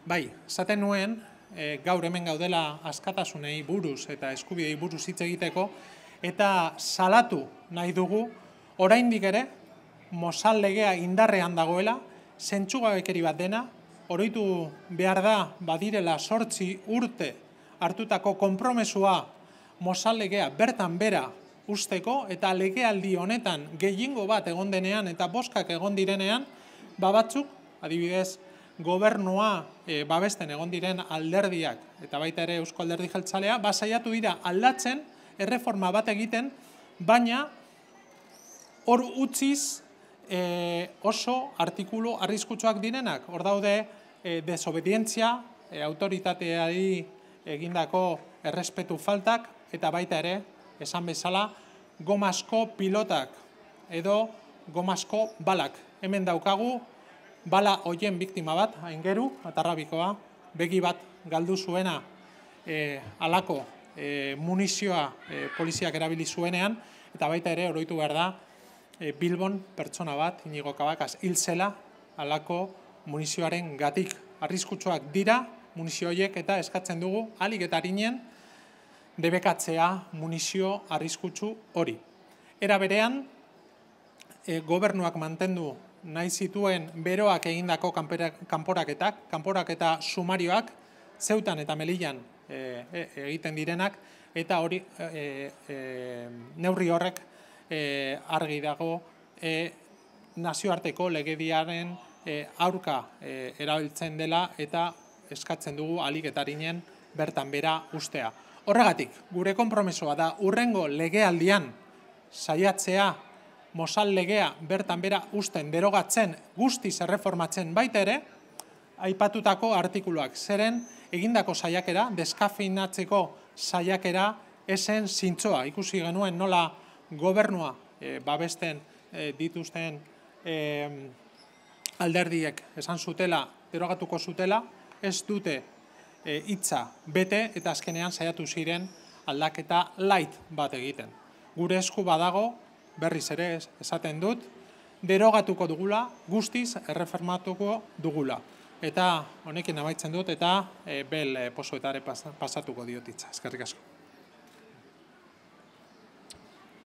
Bai, esaten nuen, gaur hemen gaudela askatasunei buruz eta eskubidei buruz hitz egiteko, eta salatu nahi dugu, oraindik ere, Mozal legea indarrean dagoela, zentzugabekeri bat dena, oroitu behar da badirela 8 urte hartutako konpromesua Mozal legea bertan bera usteko, eta legealdi honetan gehiengo bat egon denean eta bozkak egon direnean, batzuk, adibidez, gobernua babesten egon diren alderdiak, eta baita ere Eusko Alderdi Jeltzalea, saiatu dira aldatzen, erreforma bat egiten, baina hor utziz oso artikulu arriskutsuak direnak. Hor daude desobedientzia, autoritateari egindako errespetu faltak, eta baita ere, esan bezala, gomazko pilotak edo gomazko balak. Hemen daukagu, bala hoien biktima bat, aingeru, atarrabikoa, begi bat galdu zuena alako munizioa poliziak erabili zuenean, eta baita ere, oroitu behar da, Bilbon pertsona bat, Inigo Cabacas, hil zela alako munizioaren gatik. Arriskutsuak dira munizio horiek eta eskatzen dugu ahalik eta arinen debekatzea munizio arriskutsu hori. Era berean, gobernuak mantendu nahi zituen beroak egindako kanporaketa sumarioak, Zeutan eta Melillan egiten direnak, eta hori neurri horrek argi dago nazioarteko legediaren aurka erabiltzen dela eta eskatzen dugu ahalik eta arinen bertan bera ustea. Horregatik, gure konpromisoa da hurrengo legealdian saiatzea Mozal legea bertan bera usten, derogatzen, guztiz erreformatzen baita ere, aipatutako artikuluak. Zeren, egindako saiakera, deskafeinatzeko saiakera esen zintzoa. Ikusi genuen nola gobernua babesten dituzten alderdiek esan zutela, derogatuko zutela, ez dute hitza bete eta azkenean saiatu ziren aldaketa light bat egiten. Gure esku badago, berriz ere esaten dut, derogatuko dugula, guztiz erreformatuko dugula. Eta honekin amaitzen dut eta bel pozoetare pasatuko diotitza. Eskerrik asko.